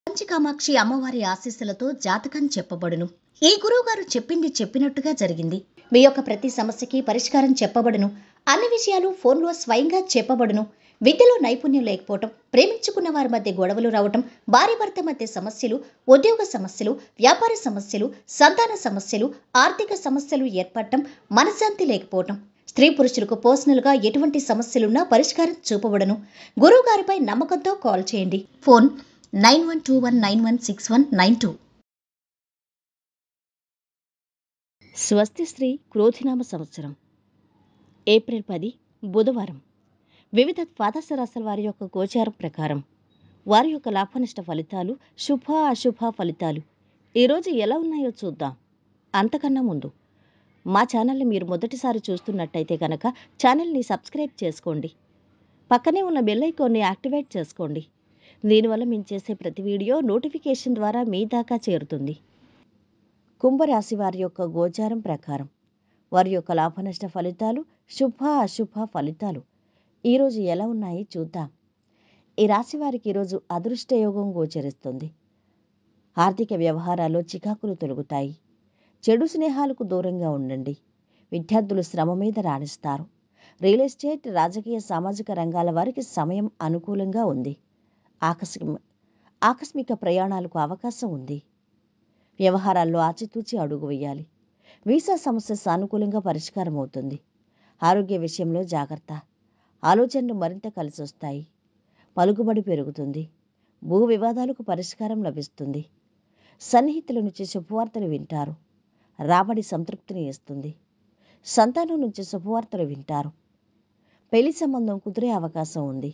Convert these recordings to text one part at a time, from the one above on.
కామాక్షి అమ్మవారి ఆశీస్సులతో జాతకం చెప్పబడును. ఈ గురువుగారు చెప్పింది చెప్పినట్టుగా జరిగింది. మీ యొక్క ప్రతి సమస్యకి పరిష్కారం చెప్పబడును. అన్ని విషయాలు ఫోన్లో స్వయంగా చెప్పబడును. విద్యలో నైపుణ్యం లేకపోవటం, ప్రేమించుకున్న వారి మధ్య గొడవలు రావటం, భార్య భర్త మధ్య సమస్యలు, ఉద్యోగ సమస్యలు, వ్యాపార సమస్యలు, సంతాన సమస్యలు, ఆర్థిక సమస్యలు ఏర్పడటం, మనశ్శాంతి లేకపోవటం, స్త్రీ పురుషులకు పర్సనల్గా ఎటువంటి సమస్యలున్నా పరిష్కారం చూపబడును. గురువు గారిపై నమ్మకంతో కాల్ చేయండి. ఫోన్ 9121916192. స్వస్తి శ్రీ క్రోధినామ సంవత్సరం ఏప్రిల్ 10 బుధవారం. వివిధ ద్వాదశ రాశుల వారి యొక్క గోచారం ప్రకారం వారి యొక్క లాభనష్ట ఫలితాలు, శుభ అశుభ ఫలితాలు ఈరోజు ఎలా ఉన్నాయో చూద్దాం. అంతకన్నా ముందు మా ఛానల్ని మీరు మొదటిసారి చూస్తున్నట్టయితే కనుక ఛానల్ని సబ్స్క్రైబ్ చేసుకోండి. పక్కనే ఉన్న బెల్ ఐకాన్ని యాక్టివేట్ చేసుకోండి. దీనివల్ల మేము చేసే ప్రతి వీడియో నోటిఫికేషన్ ద్వారా మీ దాకా చేరుతుంది. కుంభరాశి వారి యొక్క గోచారం ప్రకారం వారి యొక్క లాభనష్ట ఫలితాలు, శుభ అశుభ ఫలితాలు ఈరోజు ఎలా ఉన్నాయి చూద్దాం. ఈ రాశి వారికి ఈరోజు అదృష్టయోగం గోచరిస్తుంది. ఆర్థిక వ్యవహారాల్లో చికాకులు తొలగుతాయి. చెడు స్నేహాలకు దూరంగా ఉండండి. విద్యార్థులు శ్రమ మీద రాణిస్తారు. రియల్ ఎస్టేట్, రాజకీయ, సామాజిక రంగాల వారికి సమయం అనుకూలంగా ఉంది. ఆకస్మిక ప్రయాణాలకు అవకాశం ఉంది. వ్యవహారాల్లో ఆచితూచి అడుగు వేయాలి. వీసా సమస్య సానుకూలంగా పరిష్కారం అవుతుంది. ఆరోగ్య విషయంలో జాగ్రత్త. ఆలోచనలు మరింత కలిసొస్తాయి. పలుకుబడి పెరుగుతుంది. భూ వివాదాలకు పరిష్కారం లభిస్తుంది. సన్నిహితుల నుంచి శుభవార్తలు వింటారు. రాబడి సంతృప్తిని ఇస్తుంది. సంతానం నుంచి శుభవార్తలు వింటారు. పెళ్లి సంబంధం కుదిరే అవకాశం ఉంది.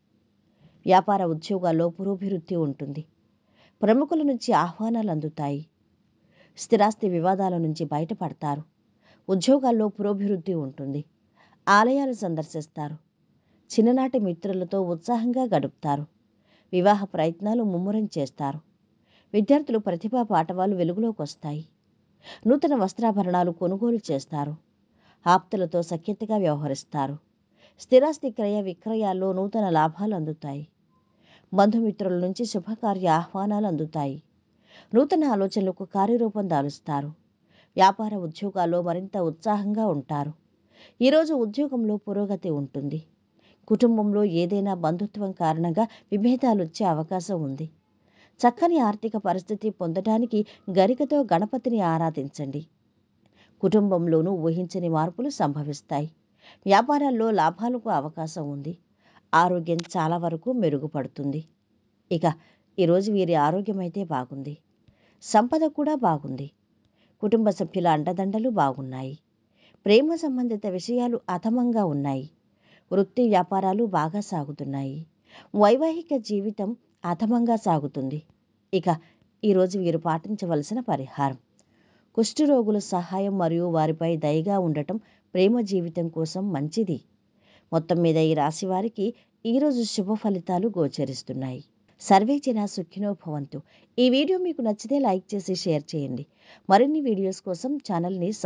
వ్యాపార ఉద్యోగాల్లో పురోభివృద్ధి ఉంటుంది. ప్రముఖుల నుంచి ఆహ్వానాలు అందుతాయి. స్థిరాస్తి వివాదాల నుంచి బయటపడతారు. ఉద్యోగాల్లో పురోభివృద్ధి ఉంటుంది. ఆలయాలు సందర్శిస్తారు. చిన్ననాటి మిత్రులతో ఉత్సాహంగా గడుపుతారు. వివాహ ప్రయత్నాలు ముమ్మరం చేస్తారు. విద్యార్థులు ప్రతిభా పాఠవాలు వెలుగులోకి వస్తాయి. నూతన వస్త్రాభరణాలు కొనుగోలు చేస్తారు. ఆప్తులతో సఖ్యతగా వ్యవహరిస్తారు. స్థిరాస్తి క్రయ విక్రయాల్లో నూతన లాభాలు అందుతాయి. బంధుమిత్రుల నుంచి శుభకార్య ఆహ్వానాలు అందుతాయి. నూతన ఆలోచనలకు కార్యరూపం దాలుస్తారు. వ్యాపార ఉద్యోగాల్లో మరింత ఉత్సాహంగా ఉంటారు. ఈరోజు ఉద్యోగంలో పురోగతి ఉంటుంది. కుటుంబంలో ఏదైనా బంధుత్వం కారణంగా విభేదాలు వచ్చే అవకాశం ఉంది. చక్కని ఆర్థిక పరిస్థితి పొందడానికి గరికతో గణపతిని ఆరాధించండి. కుటుంబంలోనూ ఊహించని మార్పులు సంభవిస్తాయి. వ్యాపారాల్లో లాభాలకు అవకాశం ఉంది. ఆరోగ్యం చాలా వరకు మెరుగుపడుతుంది. ఇక ఈరోజు వీరి ఆరోగ్యం అయితే బాగుంది. సంపద కూడా బాగుంది. కుటుంబ సభ్యుల అండదండలు బాగున్నాయి. ప్రేమ సంబంధిత విషయాలు అధమంగా ఉన్నాయి. వృత్తి వ్యాపారాలు బాగా సాగుతున్నాయి. వైవాహిక జీవితం అధమంగా సాగుతుంది. ఇక ఈరోజు వీరు పాటించవలసిన పరిహారం: కుష్ఠరోగుల సహాయం మరియు వారిపై దయగా ఉండటం ప్రేమ జీవితం కోసం మంచిది. మొత్తం మీద ఈ రాశి వారికి ఈరోజు శుభ ఫలితాలు గోచరిస్తున్నాయి. సర్వే జన సుఖినో భవంతు. ఈ వీడియో మీకు నచ్చితే లైక్ చేసి షేర్ చేయండి. మరిన్ని వీడియోస్ కోసం ఛానల్ని